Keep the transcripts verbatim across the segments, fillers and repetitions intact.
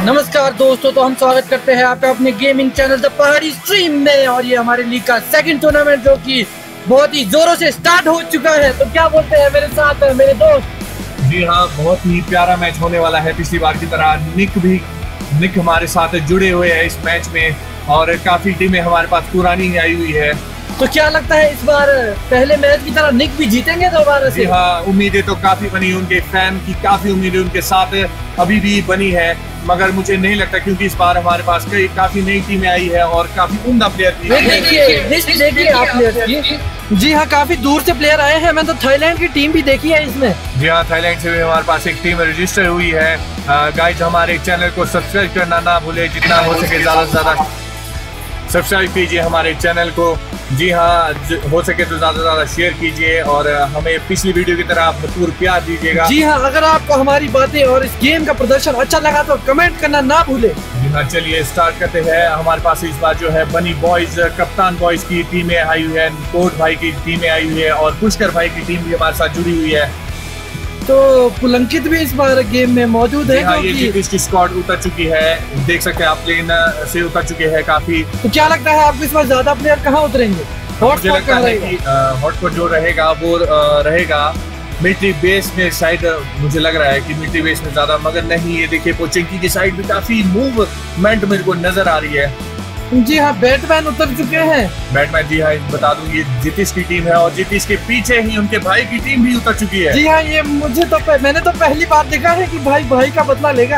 नमस्कार दोस्तों, तो हम स्वागत करते हैं आपका अपने gaming channel the Pahadi stream में। और ये हमारे लीग का सेकंड टूर्नामेंट जो कि बहुत ही जोरों से स्टार्ट हो चुका है। तो क्या बोलते हैं मेरे साथ है मेरे दोस्त? जी हाँ, बहुत ही प्यारा मैच होने वाला है। पिछली बार की तरह निक भी निक हमारे साथ जुड़े हुए हैं इस मैच में, और काफी टीमें हमारे पास पुरानी आई हुई है। तो क्या लगता है इस बार पहले मैच की तरह निक भी जीतेंगे दोबारा से? जी हाँ, उम्मीदें तो काफी बनी, उनके फैन की काफी उम्मीदें उनके साथ अभी भी बनी है, मगर मुझे नहीं लगता, क्योंकि इस बार हमारे पास कई काफी नई टीमें आई है और काफी उम्दा प्लेयर भी। देखिए आप प्लेयर की। जी हाँ, काफी दूर से प्लेयर आए हैं। मैंने तो थाईलैंड की टीम भी देखी है इसमें। जी हाँ, थाईलैंड से भी हमारे पास एक टीम रजिस्टर हुई है। गाइस, हमारे चैनल को सब्सक्राइब करना ना भूले, जितना हो सके ज्यादा से ज्यादा सब्सक्राइब कीजिए हमारे चैनल को। जी हाँ, हो सके तो ज्यादा से ज्यादा शेयर कीजिए और हमें पिछली वीडियो की तरह भरपूर प्यार दीजिएगा। जी हाँ, अगर आपको हमारी बातें और इस गेम का प्रदर्शन अच्छा लगा तो कमेंट करना ना भूले। जी हाँ, चलिए स्टार्ट करते हैं। हमारे पास इस बार जो है बनी बॉयज, कप्तान बॉयज की टीमें आई हुई है, कोट भाई की टीमें आई हुई है और पुष्कर भाई की टीम भी हमारे साथ जुड़ी हुई है। तो पुलंकित भी इस बार गेम में मौजूद है। हाँ, ये इसकी स्क्वाड उतर चुकी है, देख सकते हैं आप, प्लेन से उतर चुके हैं काफी। तो क्या लगता है आपको इस बार ज्यादा प्लेयर कहाँ उतरेंगे? मुझे लगता है कि हॉटस्पॉट जो रहेगा वो रहेगा मिलिट्री बेस में, शायद मुझे लग रहा है कि मिलिट्री बेस में ज्यादा, मगर नहीं, ये देखिए पोचिंकी की साइड भी काफी मूवमेंट मेरे को नजर आ रही है। जी हाँ, बैटमैन उतर चुके हैं। बैटमैन, जी हाँ, बता दूं ये जितिश की टीम है और जितिश के पीछे ही उनके भाई की टीम भी उतर चुकी है। जी हाँ, ये मुझे तो मैंने तो पहली बार देखा है कि भाई भाई का बदला लेगा।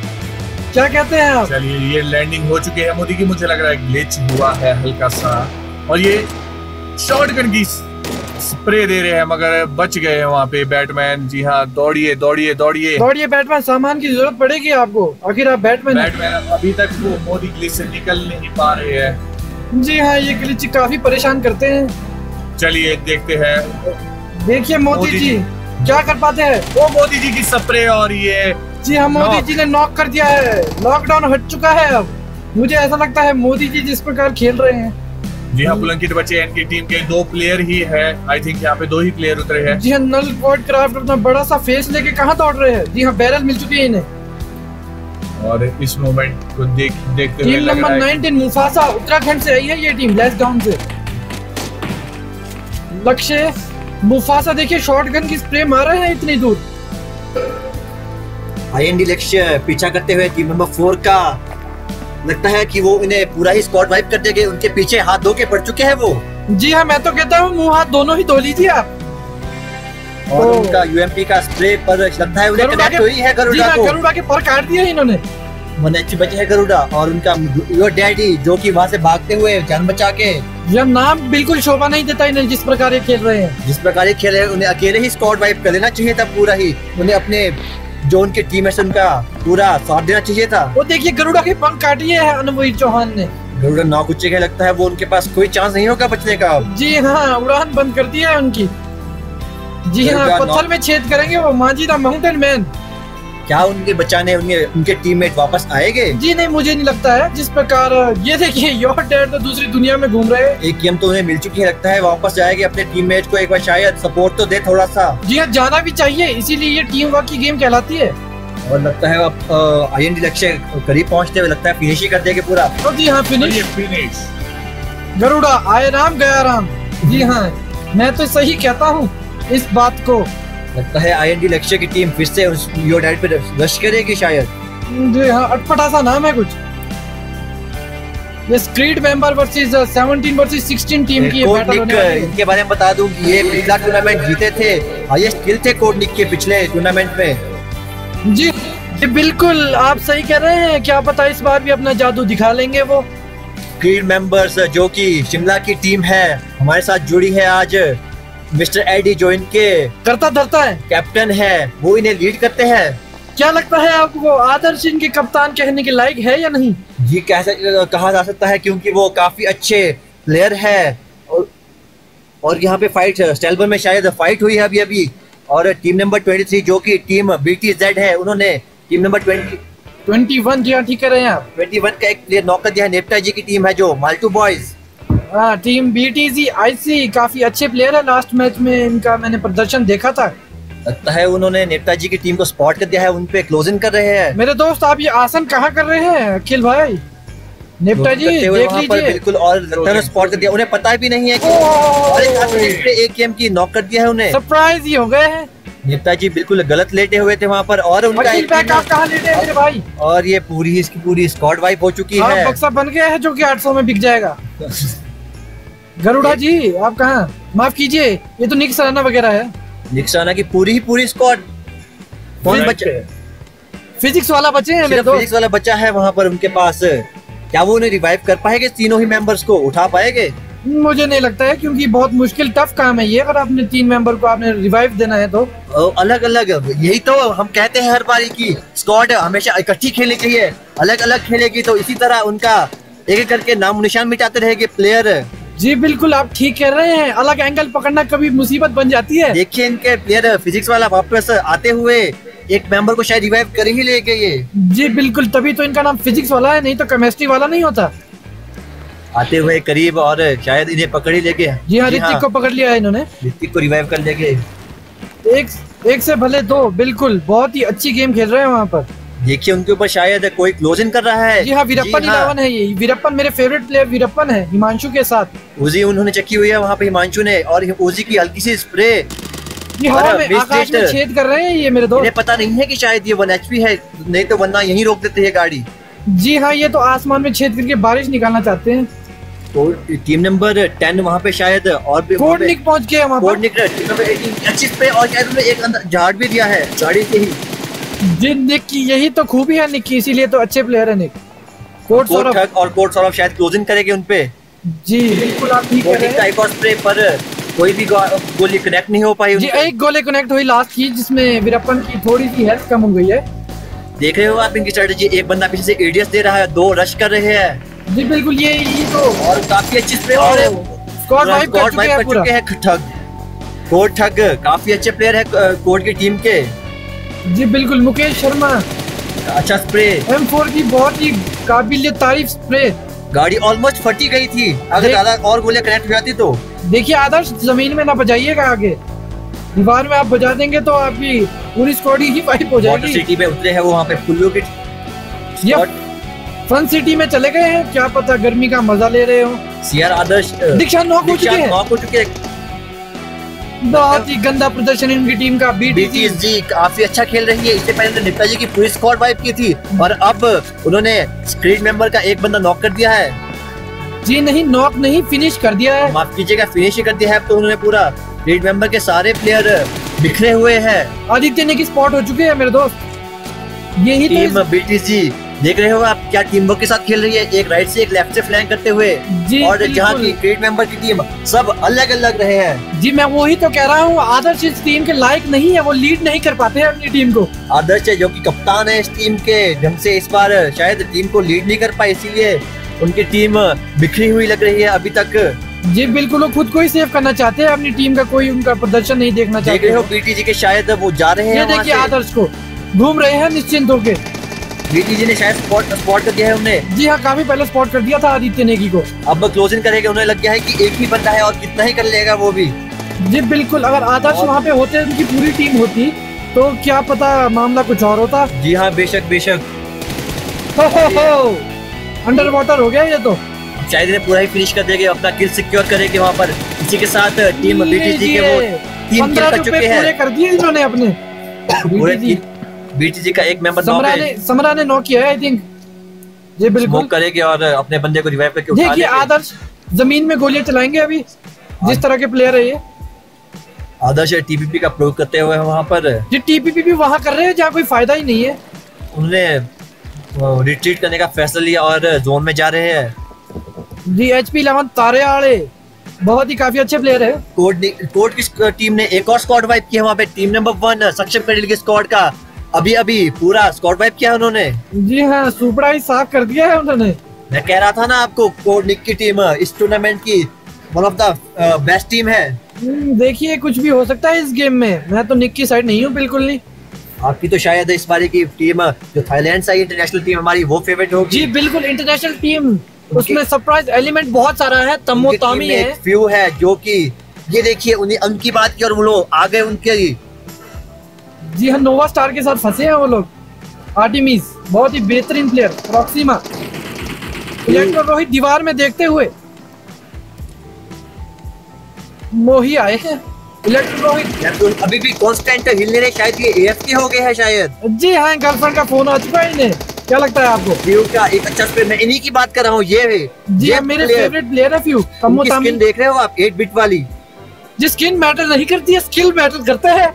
क्या कहते हैं आप? चलिए, ये लैंडिंग हो चुकी है मोदी की, मुझे लग रहा है ग्लिच हुआ है हल्का सा, और ये शॉटगन की स्प्रे दे रहे हैं मगर बच गए हैं वहाँ पे बैटमैन। जी हाँ, दौड़िए दौड़िए दौड़िए दौड़िए बैटमैन, सामान की जरूरत पड़ेगी आपको, आखिर आप बैटमैन बैटमैन अभी तक वो मोदी ग्लिच से निकल नहीं पा रहे हैं। जी हाँ, ये ग्लिच काफी परेशान करते हैं। चलिए देखते हैं, देखिए मोदी जी क्या कर पाते हैं। वो मोदी जी की स्प्रे, और ये जी हाँ, मोदी जी ने नॉक कर दिया है। लॉकडाउन हट चुका है अब। मुझे ऐसा लगता है मोदी जी जिस प्रकार खेल रहे हैं। जी हाँ, पुलंकित बचे इनकी टीम के दो प्लेयर ही है, आई थिंक यहाँ पे दो ही प्लेयर उतरे हैं। जी हाँ, नल क्वाड क्राफ्ट अपना बड़ा सा फेस लेके कहाँ दौड़ रहे हैं। जी हाँ, बैरल मिल चुके हैं इन्हें। और इस मोमेंट को देख देखते हुए team number nineteen Mufasa Uttarakhand से आई है ये टीम, लेस डाउन से। लक्ष्य मुफासा, देखिए शॉटगन की स्प्रे मार रहे हैं इतनी दूर। आईएनडी लक्ष्य पीछा करते हुए टीम नंबर फोर का, लगता है कि वो इन्हें पूरा ही स्क्वाड वाइप कर देंगे। उनके पीछे हाथ धो के पड़ चुके हैं वो। जी हाँ, मैं तो कहता हूँ मुंह हाथ दोनों ही धो लीजिए आप। और उनका यूएमपी का स्प्रे पर लगता है उन्हें कनेक्ट हुई है गरुड़ा को। गरुड़ा के पर काट दिए इन्होंने। मनच्ची बचे है गरुड़ा, और उनका योर डैडी जो कि वहाँ से भागते हुए जान बचा के। यह नाम बिल्कुल शोभा नहीं देता इन्हें, जिस प्रकार ये खेल रहे हैं। जिस प्रकार ये खेल रहे हैं, उन्हें अकेले ही स्क्वाड वाइप कर लेना चाहिए था पूरा ही। उन्हें अपने जो उनके टीममेट्स उनका पूरा साथ देना चाहिए था। वो देखिए गरुड़ा के पंख काट दिए हैं अनुभवी चौहान ने। गरुड़ा नौ कुच्चे के, लगता है वो उनके पास कोई चांस नहीं होगा बचने का। जी हाँ, उड़ान बंद कर दिया है उनकी। जी हाँ, पत्थर में छेद करेंगे वो मांझी द माउंटेन मैन। क्या उनके बचाने उनके उनके टीममेट वापस आएंगे? जी नहीं, मुझे नहीं लगता है। जिस प्रकार ये देखिए योर डैड तो दूसरी दुनिया में घूम रहे हैं। एक गेम तो उन्हें मिल चुकी है, लगता है वापस जाएंगे अपने टीममेट को एक बार शायद सपोर्ट तो दे थोड़ा सा। जी हाँ, जाना भी चाहिए, इसीलिए ये टीम वर्क की गेम कहलाती है। और लगता है अब आईएनडी लक्ष्य करीब पहुंचते हुए, लगता है फिनिश ही कर देंगे पूरा। तो जी हाँ, फिनिश फिनिश गरुड़ा आए राम गया राम। जी हाँ, मैं तो सही कहता हूँ इस बात को। लगता है आईएनडी लक्ष्य की टीम फिर से उस योर डैड पे रश करेगी शायद। जी हाँ, अटपटा सा नाम है कुछ। ये स्क्रीड member versus seventeen versus sixteen team की बैटल होने वाली है। इनके बारे में बता दूं कि ये पिछला टूर्नामेंट जीते थे, हाईएस्ट किल थे कोड निक के पिछले टूर्नामेंट में। जी बिल्कुल, आप सही कह रहे हैं। क्या पता इस बार भी अपना जादू दिखा लेंगे वो। स्क्रीड मेंबर्स जो कि शिमला की टीम है, हमारे साथ जुड़ी है आज। मिस्टर एडी जो इनके करता धरता है, कैप्टन है, वो इन्हें लीड करते हैं। क्या लगता है आपको वो आदर्श इनके कप्तान कहने के लायक है या नहीं? जी कह कहा जा सकता है, क्योंकि वो काफी अच्छे प्लेयर है। और, और यहाँ पे फाइट स्टेलबर में शायद फाइट हुई है अभी अभी। और टीम नंबर तेईस जो कि टीम बीटीजेड है, उन्होंने टीम नंबर बीस इक्कीस, जी हाँ ठीक कह रहे हैं आप। इक्कीस का एक प्लेयर नॉक कर दिया है। नेप्टा जी की टीम है जो माल्टू बॉयज। हाँ, टीम बीटीजी आईसी काफी अच्छे प्लेयर है। लास्ट मैच में इनका मैंने प्रदर्शन देखा था। लगता है उन्होंने नेताजी की टीम को स्पॉट कर दिया है, उन पे क्लोजिंग कर रहे हैं। मेरे दोस्त आप ये आसन कहाँ कर रहे हैं अखिल भाई? नेताजी देख लीजिए बिल्कुल, और लगता है स्पॉट कर दिया, उन्हें पता भी नहीं है कि और एक एक गेम की नॉक कर दिया है उन्हें। सरप्राइज ही हो गए हैं। नेताजी बिल्कुल गलत लेटे हुए थे वहाँ पर, और उनका एक आप कहाँ लेटे हैं मेरे भाई? और ये पूरी इसकी पूरी स्क्वाड वाइप हो चुकी है। बक्सा बन गया है जो कि आठ सौ में बिक जाएगा। गरुड़ा जी आप कहाँ? माफ कीजिए, ये तो निक सराना वगैरह है। निक सराना की पूरी ही पूरी स्क्वाड। कौन बचे? फिजिक्स वाला बचे हैं मेरे दोस्त। फिजिक्स वाला बच्चा है वहाँ पर उनके पास। क्या वो उन्हें रिवाइव कर पाएंगे? तीनों ही मेंबर्स को उठा पाएंगे? मुझे नहीं लगता है, क्योंकि बहुत मुश्किल टफ काम है ये। अगर आपने तीन मेंबर को आपने रिवाइव देना है तो अलग अलग, यही तो हम कहते हैं हर बारी की स्क्वाड हमेशा इकट्ठी खेलनी चाहिए। अलग अलग खेलेगी तो इसी तरह उनका एक एक करके नाम निशान मिटाते रहेंगे प्लेयर। जी बिल्कुल आप ठीक कह रहे हैं, अलग एंगल पकड़ना कभी मुसीबत बन जाती है। देखिए इनके प्लेयर फिजिक्स वाला वापस आते हुए एक मेंबर को शायद रिवाइव कर ही लेंगे ये। जी बिल्कुल, तभी तो इनका नाम फिजिक्स वाला है, नहीं तो केमिस्ट्री वाला नहीं होता। आते हुए करीब और शायद इन्हें पकड़ ही लेंगे। जी हाँ, ऋतिक को पकड़ लिया है इन्होंने। ऋतिक को रिवाइव कर लेंगे। एक एक से भले दो, बिल्कुल बहुत ही अच्छी गेम खेल रहे हैं वहाँ पर। देखिए उनके ऊपर शायद कोई क्लोजिंग कर रहा है। जी हाँ, वीरप्पन इलेवन है ये। वीरप्पन मेरे फेवरेट प्लेयर वीरप्पन है, हिमांशु के साथ। उजी उन्होंने चक्की हुई है वहाँ पे हिमांशु ने, और उजी की हल्की सी स्प्रे ये हवा में आकाश में छेद कर रहे हैं ये मेरे दोस्त। इन्हें पता नहीं है कि शायद ये वन एचपी है, नहीं तो वरना यहीं रोक देते हैं गाड़ी। जी हाँ, ये तो आसमान में छेद करके बारिश निकालना चाहते हैं। तो टीम नंबर टेन वहाँ पे शायद और भी कोड निक पहुँच गया वहाँ पर। निक टीम नंबर एटीन अच्छी स्प्रे, और शायद उन्होंने एक अंदर झाड़ भी दिया है गाड़ी से ही। जी निक की यही तो खूबी है निक की, इसीलिए तो अच्छे प्लेयर है निक। कोड सौरभ और कोड सौरभ शायद क्लोजिंग करेंगे उनपे। जी बिल्कुल आप ठीक कह रहे हैं। एक और स्प्रे पर कोई भी गोली कनेक्ट नहीं हो पाई। जी एक गोली कनेक्ट हुई लास्ट की, जिसमें वीरप्पन की थोड़ी सी हेल्थ कम हो गई है। देख रहे हो आप इनकी स्ट्रेटजी, एक बंदा पीछे से एडीएस दे रहा है, दो रश कर रहे हैं। जी बिल्कुल, ये ये तो और काफी अच्छी स्प्रे और स्क्वाड वाइप कर चुके हैं पूरा। ठग कोड ठग काफी अच्छे प्लेयर है कोड की टीम के। जी बिल्कुल, मुकेश शर्मा अच्छा स्प्रे। एम फोर की बहुत ही काबिल तारीफ स्प्रे। गाड़ी ऑलमोस्ट फटी गई थी, अगर ज्यादा और गोलियां कनेक्ट हो जाती तो। देखिए आदर्श, जमीन में ना बजाइएगा, आगे दीवार में आप बजा देंगे तो आपकी पूरी स्क्वाड ही वाइप हो जाएगी। सिटी में उतरे हैं वो वहाँ पे फुल्लू की फन सिटी में चले गए हैं, क्या पता गर्मी का मजा ले रहे हो। सीआर आदर्श दीक्षा नॉक हो चुके हैं। नॉक हो चुके हैं। बहुत ही गंदा प्रदर्शन इनकी टीम का। बीटीएस जी काफी अच्छा खेल रही है। इससे पहले नेताजी की पूरी स्क्वाड वाइप की थी, और अब उन्होंने स्क्रीन मेंबर का एक बंदा नॉक कर दिया है। जी नहीं, नॉक नहीं, फिनिश कर दिया है। माफ कीजिएगा, फिनिश ही कर दिया है। तो उन्होंने पूरा स्क्रीन मेंबर के सारे प्लेयर बिखरे हुए हैं। आदित्य ने की स्पॉट हो चुके हैं मेरे दोस्त। यही टीम बीटीएस जी देख रहे हो आप क्या टीम वर्क के साथ खेल रही है, एक राइट से एक लेफ्ट से फ्लैंक करते हुए। और जहाँ की क्रिएट मेंबर की टीम सब अलग अलग रहे हैं। जी मैं वही तो कह रहा हूँ, आदर्श इस टीम के लायक नहीं है, वो लीड नहीं कर पाते हैं अपनी टीम को। आदर्श जो कि कप्तान है इस टीम के, ढंग से इस बार शायद टीम को लीड नहीं कर पाए, इसीलिए उनकी टीम बिखरी हुई लग रही है अभी तक। जी बिल्कुल, वो खुद को ही सेव करना चाहते हैं, अपनी टीम का कोई उनका प्रदर्शन नहीं देखना चाहते। देख रहे हो बीटीजी के शायद वो जा रहे हैं। ये देखिए आदर्श को घूम रहे हैं निश्चिंत होके। बीटीजी ने शायद स्पॉट स्पॉट कर दिया है उन्हें। जी हाँ, काफी पहले स्पॉट कर दिया था आदित्य नेगी को। अब क्लोजिंग करेंगे, उन्हें लग गया है कि एक ही बंदा है और कितना ही कर लेगा वो भी। जी बिल्कुल, अगर आदर्श वहाँ पे होते, उनकी पूरी टीम होती, तो क्या पता मामला कुछ और होता। जी हाँ, बेशक बेशक। हो हो हो, अंडर वाटर हो गया ये तो। शायद इन्हें पूरा ही फिनिश कर देंगे, अपना किल सिक्योर करेंगे वहाँ पर। इसी के साथ टीम बीटीजी के वो तीन किल कर चुके हैं। पूरे कर दिए इन्होंने अपने। पूरे बीटीजी का एक मेंबर समरा ने समरा ने नॉक किया है आई थिंक। जी बिल्कुल करेंगे और अपने बंदे को रिवाइव करके उठा लेंगे। देखिए आदर्श जमीन में गोलियां चलाएंगे अभी, जिस तरह के प्लेयर है ये। आदर्श टीपीपी का प्रयोग करते हुए वहाँ पर। जी टीपीपी भी वहाँ कर रहे हैं जहाँ कोई फायदा ही नहीं है। उन्होंने रिट्रीट करने का फैसला लिया और जोन में जा रहे हैं। जी एचपी इलेवन तारे आड़े बहुत ही काफी अच्छे प्लेयर है। कोड कोड की टीम ने एक और स्क्वाड वाइप किया वहाँ पे। टीम नंबर वन सक्षम करेल के स्क्वाड का अभी अभी पूरा स्क्वाड वाइप किया उन्होंने। जी हाँ, सुपड़ा ही साफ कर दिया है उन्होंने। मैं कह रहा था ना आपको, कोड निक की टीम इस टूर्नामेंट की one of the best team है। देखिए कुछ भी हो सकता है इस गेम में, मैं तो निक की साइड नहीं हूँ बिल्कुल नहीं। आपकी तो शायद इस बार की टीम जो थाईलैंड से आई इंटरनेशनल टीम हमारी वो फेवरेट होगी। जी बिल्कुल, इंटरनेशनल टीम, उसमें सरप्राइज एलिमेंट बहुत सारा है। तमो तामी है, फ्यू है जो कि ये देखिए उन्हें उनकी बात की और वो लोग आ गए उनके जी हाँ, नोवा स्टार के साथ फंसे हैं वो लोग। आर्टिमिस बहुत ही बेहतरीन प्लेयर। प्रॉक्सिमा, इलेक्ट्रो रोहित दीवार में देखते हुए मोही आए हैं। इलेक्ट्रो रोहित अभी भी कांस्टेंट हिलने रहे, शायद ये एएफके हो गए हैं शायद। जी हाँ, गर्लफ्रेंड का फोन आ चुका है इन्हें। क्या लगता है आपको? फ्यू का एक अच्छा स्पिन, मैं इन्हीं की बात कर रहा हूँ। ये है जी हाँ, मेरे फेवरेट प्लेयर है फ्यू। स्किन देख रहे हो आप, एट बिट वाली। जी, स्किन मैटर नहीं करती है, स्किल मैटर करता है।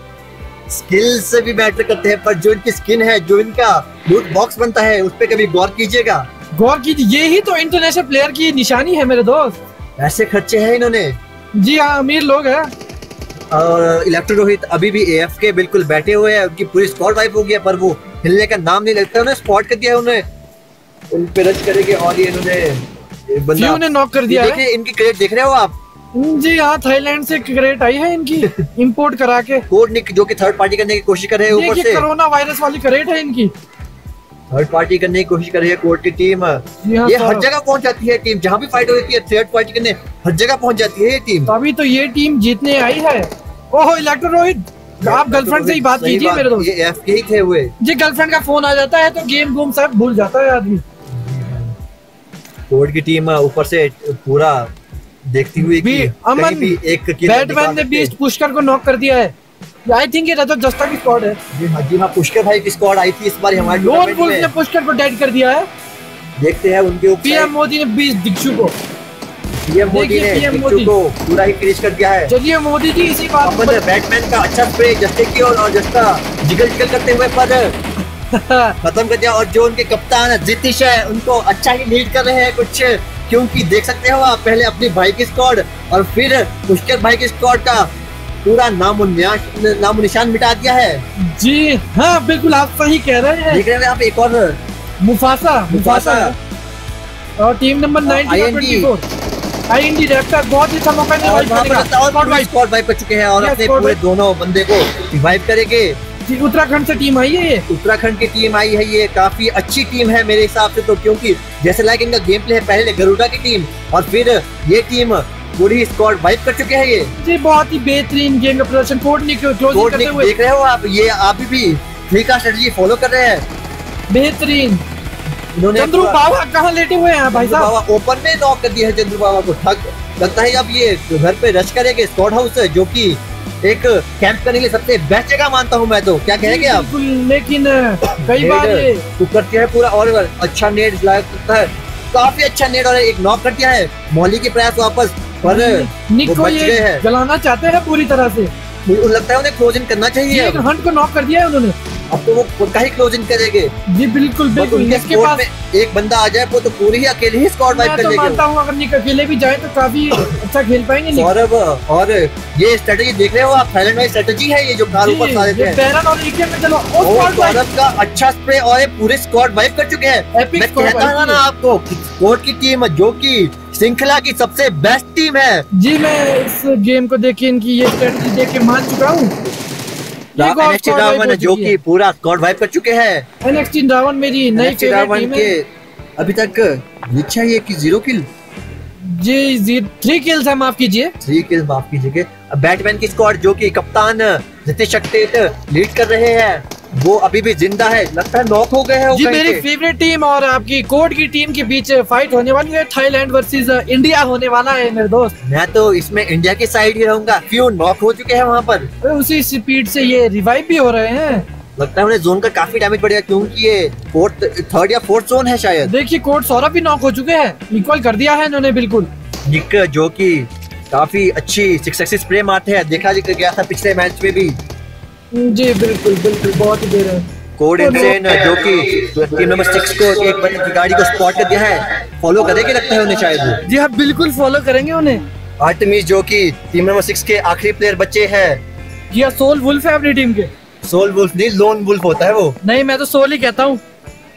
स्किल से भी मैटर करते हैं, पर जो इनकी स्किन है, जो इनका लूट बॉक्स बनता है, उस पे कभी गौर कीजिएगा। गौर कीजिए, यही तो इंटरनेशनल प्लेयर की निशानी है मेरे दोस्त। ऐसे खर्चे हैं इन्होंने। जी हाँ, अमीर लोग हैं। और इलेक्ट्रो रोहित अभी भी एएफके बिल्कुल बैठे हुए हैं। उनकी पूरी स्क्वाड वाइप हो गया, पर वो हिलने का नाम नहीं लेते। उन्हें स्पॉट कर दिया है, उन्हें उन पे रश करेंगे। और ये इन्होंने बंदा ने नॉक कर दिया है। इनकी क्रेट देख रहे हो आप? जी हाँ, थाईलैंड से क्रेट आई है इनकी इंपोर्ट करा के। कोड निक जो कि थर्ड पार्टी करने की कोशिश कर रहे हैं ऊपर से। कोरोना वायरस वाली क्रेट है इनकी, थर्ड पार्टी करने की कोशिश कर रही है कोड की टीम। ये हर जगह पहुंच जाती है टीम, जहाँ भी फाइट होती है थर्ड पार्टी करने हर जगह पहुंच जाती है ये टीम। तभी तो ये टीम जीतने आई है। ओहो, इलेक्ट्रो रोहित, आप गर्लफ्रेंड से ही बात कीजिए मेरे दोस्त। ये एएफके ही थे हुए। जी, गर्लफ्रेंड का फोन आ जाता है तो गेम घूम सब भूल जाता है आदमी। कोड की टीम ऊपर से पूरा देखती हुई कि अमन भी एक बैटमैन ने बीस्ट पुष्कर को नॉक कर दिया है। आई थिंक ये रजत जस्ता की स्क्वाड है। जी हाँ, जी हाँ, पुष्कर भाई की स्क्वाड आई थी इस बार हमारे लोन वुल्फ ने पुष्कर को डेड कर दिया है। देखते हैं उनके ऊपर। पीएम मोदी ने बीस दिक्षु को पीएम मोदी ने दिक्षु को पूरा ही फिनिश कर दिया है। चलिए मोदी जी, इसी बात पर बैटमैन का अच्छा स्प्रे जस्ते की और, और जस्ता जिगल जिगल करते हुए पर खत्म कर दिया। और जो उनके कप्तान जितिश है, उनको अच्छा ही लीड कर रहे हैं कुछ, क्योंकि देख सकते हो आप पहले अपनी भाई की स्क्वाड और फिर पुष्कर भाई की स्क्वाड का पूरा नामो नामो निशान मिटा दिया है। जी हाँ, बिल्कुल आप सही कह रहे हैं। देख रहे हैं आप एक और मुफासा मुफासा और team number nineteen IND raptor बहुत ही अच्छा मौका स्क्वाड वाइप कर चुके हैं और अपने पूरे दोनों बंदे को रिवाइव करेंगे। जी, उत्तराखंड से टीम आई है ये। उत्तराखंड की टीम आई है, ये काफी अच्छी टीम है मेरे हिसाब से तो, क्योंकि जैसे लाइक इनका गेम प्ले है, पहले गरुड़ा की टीम और फिर ये टीम पूरी स्क्वाड वाइप कर चुके हैं ये। जी, बहुत ही बेहतरीन गेम का प्रदर्शन कोड निक क्लोजिंग करते हुए। देख रहे हो आप, ये आप भी थ्री का स्ट्रेटजी फॉलो कर रहे हैं। बेहतरीन। चंद्रू बाबा कहाँ लेटे हुए हैं भाई साहब? बाबा ओपन में नॉक कर दिया है चंद्रू बाबा को। थक लगता है अब ये घर पे रश करेंगे। स्क्वाड हाउस है जो कि एक कैंप करने के लिए सबसे बेस्ट जगह मानता हूँ मैं तो। क्या कहेंगे आप? लेकिन कई बार ये करते हैं पूरा और अच्छा नेट लगता है, काफी अच्छा नेट, और एक नॉक कर दिया है। मौली के प्रयास वापस, पर निक को ये जलाना चाहते हैं पूरी तरह से। मुझे लगता है उन्हें क्लोजिंग करना चाहिए। हंट को नॉक कर दिया है उन्होंने, अब तो वो खुद का ही क्लोजिंग करेंगे। जी बिल्कुल बिल्कुल। इसके पास एक बंदा आ जाए वो तो पूरी ही अकेले ही स्क्वाड वाइप कर लेंगे। मैं तो मानता हूं अगर निक अकेले भी जाए तो काफी अच्छा खेल पाएंगे निक। सौरभ, और ये स्ट्रेटजी देख रहे हो आप, थाईलैंड वाली स्ट्रेटजी है ये जो कार ऊपर सारे थे। पैरन और ईके में चलो और सौरभ का अच्छा स्प्रे और पूरे स्क्वाड वाइप कर चुके हैं। मैं कहता था ना आपको, कोर्ट की टीम जो की श्रृंखला की सबसे बेस्ट टीम है। जी, मैं इस गेम को देख के इनकी ये स्ट्रेटजी देख के मान चुका हूँ। एनएक्सटी रावण जो कि पूरा स्क्वाड वाइप कर चुके हैं। एनएक्सटी रावण मेरी नई फेवरेट टीम है। अभी तक अच्छा ये कि जीरो किल। जी जी थ्री किल्स है, माफ कीजिए। थ्री किल्स माफ कीजिए। बैटमैन की स्क्वाड जो कि कप्तान जितेश शक्ति लीड कर रहे हैं, वो अभी भी जिंदा है। लगता है नॉक हो गए हैं। जी, मेरी फेवरेट टीम और आपकी कोड की टीम के बीच फाइट होने वाली है। थाईलैंड वर्सेस इंडिया होने वाला है मेरे दोस्त। मैं तो इसमें इंडिया की साइड ही रहूंगा। क्यों नॉक हो चुके हैं वहाँ पर, उसी स्पीड से ये रिवाइव भी हो रहे हैं। लगता है उन्हें जोन का काफी डैमेज पड़ेगा, क्योंकि ये फोर्थ थर्ड या फोर्थ जोन है शायद। देखिए कोड सौरभ भी नॉक हो चुके हैं, इक्वल कर दिया है इन्होंने बिल्कुल। निक जो की काफी अच्छी सिक्स स्प्रे मारते हैं, देखा गया था पिछले मैच में भी। जी बिल्कुल बिल्कुल, बहुत ही देर है। कोड इनसेन जो कि टीम नंबर सिक्स को एक बंदे की गाड़ी को स्पॉट कर दिया है, फॉलो करेंगे लगता है उन्हें शायद। जी हाँ बिल्कुल फॉलो करेंगे उन्हें। आर्टेमिस जो कि टीम नंबर सिक्स के आखिरी प्लेयर बचे हैं। जी हाँ, सोल वुल्फ है अपनी टीम के। सोल वुल्फ नहीं, लोन वुल्फ होता है वो। नहीं, मैं तो सोल ही कहता हूँ।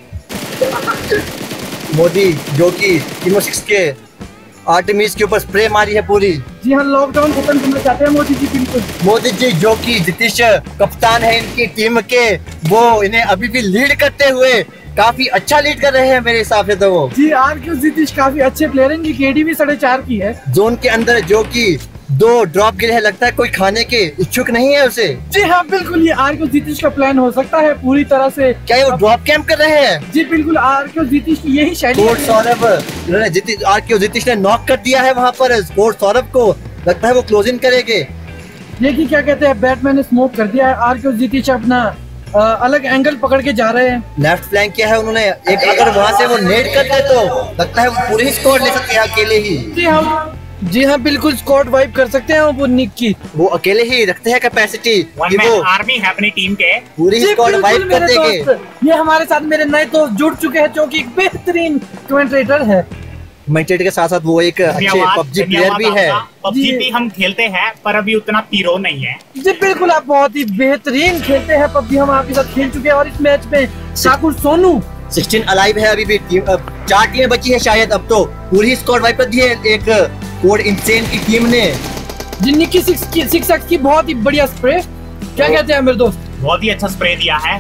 मोदी जो कि टीम नंबर सिक्स के आर्टेमिस के ऊपर स्प्रे मारी है पूरी। जी हाँ, लॉकडाउन खत्म करना चाहते हैं मोदी जी बिल्कुल। मोदी जी जो कि जितिश कप्तान है इनकी टीम के, वो इन्हें अभी भी लीड करते हुए काफी अच्छा लीड कर रहे हैं मेरे हिसाब से तो वो। जी, आज के जितिश काफी अच्छे प्लेयर हैं, केडी भी साढ़े चार की है। जोन के अंदर जो कि दो ड्रॉप गिरे हैं, लगता है कोई खाने के इच्छुक नहीं है उसे। जी हाँ बिल्कुल, ये आर्कियो जीतिश का प्लान हो सकता है पूरी तरह से। क्या ये वो ड्रॉप कैंप कर रहे हैं? जी बिल्कुल, आर्कियो जीतिश की यही शैली कोड सौरभ, इन्होंने जीतिश आर्कियो जीतिश ने नॉक कर दिया है वहाँ पर कोड सौरभ को, लगता है वो क्लोजिंग करेंगे। देखिए क्या कहते हैं, बैटमैन ने स्मोक कर दिया है, आर्कियो जीतिश अपना आ, अलग एंगल पकड़ के जा रहे हैं। लेफ्ट फ्लैंक किया है उन्होंने, एक अगर वहाँ से वो नेट कर दे तो लगता है वो पूरी ही स्कोर ले सकते हैं अकेले ही। जी हाँ जी हाँ बिल्कुल, स्क्वाड वाइप कर सकते हैं वो निक की। वो अकेले ही रखते हैं कैपेसिटी कि वो आर्मी है अपनी टीम के, पूरी स्क्वाड वाइप कर देंगे। ये हमारे साथ मेरे नए दोस्त जुड़ चुके हैं जो कि एक बेहतरीन कमेंटेटर है। कमेंटेटर के साथ साथ वो एक अच्छे पबजी प्लेयर भी है। पबजी भी हम खेलते हैं पर अभी उतना पीरो नहीं है। जी बिल्कुल, आप बहुत ही बेहतरीन खेलते हैं पबजी, हम आपके साथ खेल चुके हैं। और इस मैच में ठाकुर सोनू सोलह अलाइव है अभी भी, टीम चार टीमें बची है शायद अब तो, पूरी स्क्वाड वाइप कर दी है एक कोड इनसेन की टीम ने। जिन्नी की सिक्स की सिक्स एक्स की बहुत ही बढ़िया स्प्रे, क्या कहते हैं मेरे दोस्त? बहुत ही अच्छा स्प्रे दिया है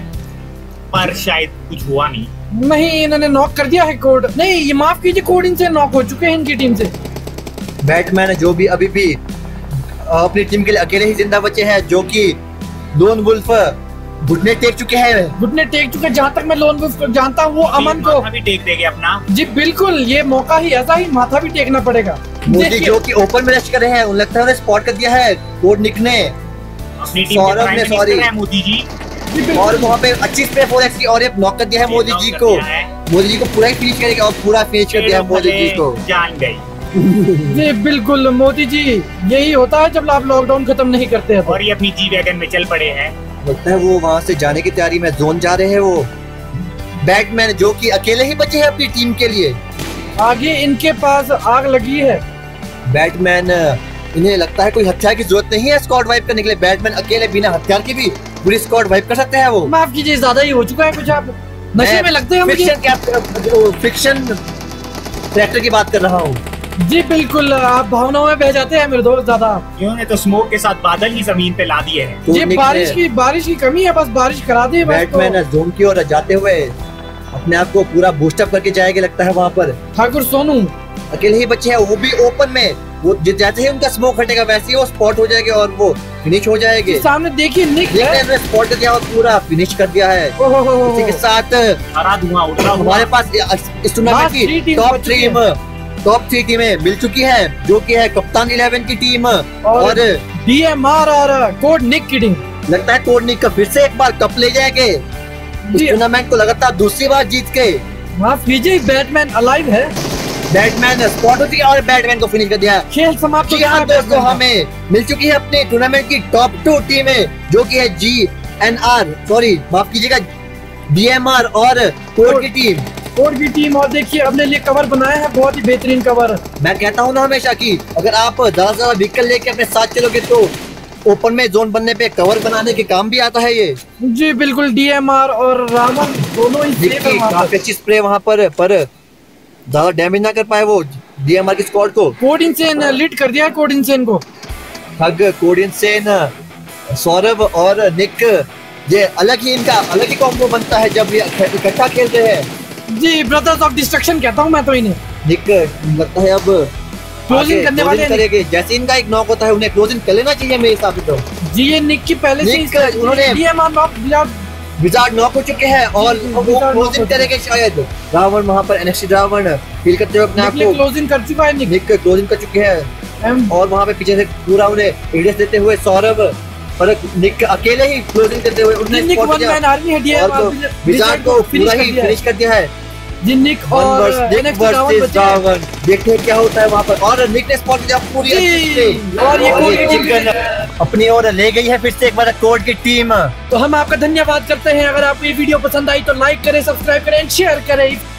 पर शायद कुछ हुआ नहीं। नहीं, इन्होंने नॉक कर दिया है कोड, नहीं ये माफ कीजिए, कोड इनसे नॉक हो चुके हैं इनकी टीम से। बैटमैन जो भी अभी भी अपनी टीम के लिए अकेले ही जिंदा बचे हैं, जो कि लोन वुल्फ घुटने टेक चुके हैं। घुटने टेक चुके हैं, जहाँ तक मैं लोन वुल्फ को जानता हूँ वो अमन को भी टेक देंगे अपना। जी बिल्कुल, ये मौका ही ऐसा ही माथा भी टेकना पड़ेगा। मोदी जो कि ओपन में रश कर रहे हैं, उन्हें लगता है उन्हें स्पॉट कर दिया है कोड निक ने, अपनी टीम सौरभ ने, सॉरी मोदी जी। और वहाँ पे अच्छी स्प्रे फोर एक्स की और एक नॉक कर दिया है मोदी जी को। मोदी जी को पूरा ही फिनिश करेगा और पूरा फिनिश कर दिया है मोदी जी को। जान गई। जी बिल्कुल मोदी जी, यही होता है जब आप लॉकडाउन खत्म नहीं करते हैं। और ये अपनी जी वैगन में चल पड़े हैं, लगता है वो वहाँ से जाने की तैयारी में जोन जा रहे हैं वो। बैटमैन जो कि अकेले ही बचे हैं अपनी टीम के लिए, आगे इनके पास आग लगी है। बैटमैन इन्हें लगता है कोई हथियार की जरूरत नहीं है स्क्वाड वाइप करने के लिए, बैटमैन अकेले बिना हथियार के भी पूरी स्क्वाड वाइप कर सकते हैं वो। माफ कीजिए, ज्यादा ही हो चुका है कुछ, आप नशे में लगते हैं मुझे। फिक्शन क्या, फिक्शन ट्रैक्टर की बात कर रहा हूँ। जी बिल्कुल, आप भावनाओं में बह जाते हैं मेरे दोस्त ज्यादा। इन्होंने तो स्मोक के साथ बादल ही जमीन पे ला दिए हैं। ये बारिश की बारिश की कमी है, बस बारिश करा दी। बैटमैन जोन की ओर जाते हुए अपने आप को पूरा बूस्टअप करके जाएंगे लगता है वहाँ पर। ठाकुर सोनू अकेले ही बच्चे हैं, वो भी ओपन में, वो जैसे ही उनका स्मोक हटेगा वैसे ही वो स्पॉट हो जाएंगे और वो फिनिश हो जाएंगे। सामने देखिए निक ने स्पॉट कर दिया और पूरा फिनिश कर दिया है। इसी के साथ हरा धुआं उड़ रहा हमारे पास इस टूर्नामेंट की टॉप थ्री टॉप थ्री टीमें मिल चुकी है, जो कि है कप्तान इलेवन की टीम और डीएमआर और कोड निक की टीम। लगता है कोड निक का फिर से एक बार कप ले जाएंगे इस टूर्नामेंट को लगातार दूसरी बार जीत के। माफ कीजिए, बैटमैन अलाइव है। बैटमैन स्पॉट हो चुकी है और बैटमैन को फिनिश कर दिया। खेल समाप्त। जी हाँ दोस्तों, हमें मिल चुकी है अपने टूर्नामेंट की टॉप टू टीमें, जो कि है जी एन आर सॉरी माफ कीजिएगा डीएमआर और कोड की टीम कोड की टीम। और देखिए अपने लिए कवर बनाया है, बहुत ही बेहतरीन कवर। मैं कहता हूँ ना हमेशा कि अगर आप ज्यादा से ज्यादा व्हीकल लेके अपने साथ चलोगे तो ओपन में जोन बनने पे कवर बनाने के काम भी आता है ये। जी बिल्कुल, डीएमआर और रामन दोनों ही काफी अच्छी स्प्रे वहाँ पर पर ज्यादा डैमेज ना कर पाए वो डीएमआर की स्क्वाड को। कोड इनसेन लीड कर दिया है कोड इनसेन को। हग कोड इनसेन सौरभ और निक, ये अलग ही इनका अलग ही कॉम्बो बनता है जब ये इकट्ठा खेलते हैं। जी ब्रदर्स ऑफ डिस्ट्रक्शन कहता हूँ मैं तो इन्हें। निक लगता है अब क्लोजिंग करने वाले करेंगे, जैसे इनका एक नॉक होता है उन्हें क्लोजिंग कर लेना चाहिए मेरे हिसाब से तो। जी ये निक की पहले से उन्होंने डीएमआर नॉक दिया, विजार्ड नॉक हो चुके हैं और वो क्लोजिंग करेंगे शायद। रावण वहाँ पर एनएक्सटी रावण फील करते हुए अपने आप को क्लोजिंग कर चुका है। निक क्लोजिंग कर चुके हैं और वहाँ पे पीछे से पूरा उन्हें एडीएस देते हुए सौरभ और निक अकेले ही क्लोजिंग करते हुए उन्होंने विजार्ड को पूरा ही फिनिश कर दिया है। निक और रावण देखते हैं क्या होता है वहाँ पर। और निक ने स्पॉट किया पूरी और ये अपनी ओर ले गई है फिर से एक बार कोड की टीम। तो हम आपका धन्यवाद करते हैं। अगर आपको ये वीडियो पसंद आई तो लाइक करें, सब्सक्राइब करें, शेयर करें।